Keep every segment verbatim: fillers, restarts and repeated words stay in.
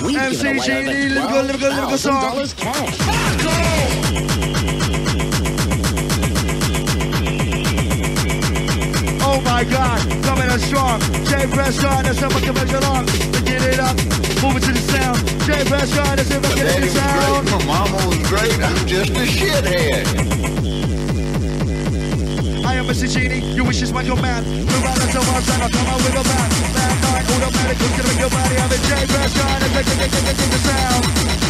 we've M C given away Genie, over lyrical, lyrical, lyrical twelve thousand song. dollars cash. Oh my God, coming on strong. J Prescott, that's how I can measure long. Get it up, move it to the sound. J Prescott, that's how I can get the sound. My mama was great, I'm just a shithead. I am Mister Genie, your wish is my command. Move out until once and I'll come out with a band. Band nine, automatic, who's gonna make your body have a J Prescott, that's how I can get the sound.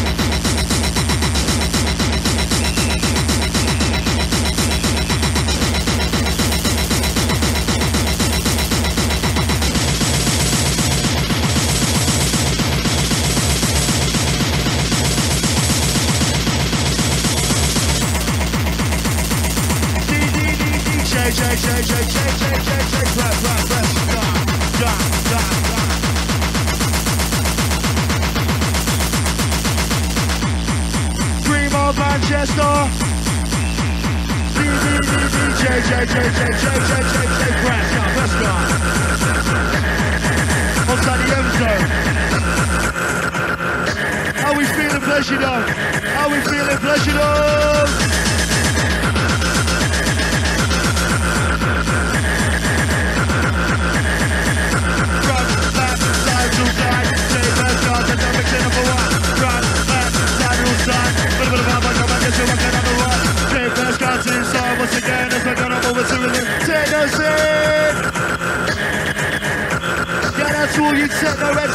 J, J, J, J, J, J, J, J, press, press, press, God, God, God, God. Dream of Manchester. D, D, D, D, J, J, J, J, J, J, J, J, press, God, press, God. Outside the M zone. How we feeling, pleasure, though? How we feeling, pleasure, though? Once again, as we're gonna move it to the Techno scene. Yeah, that's all you techno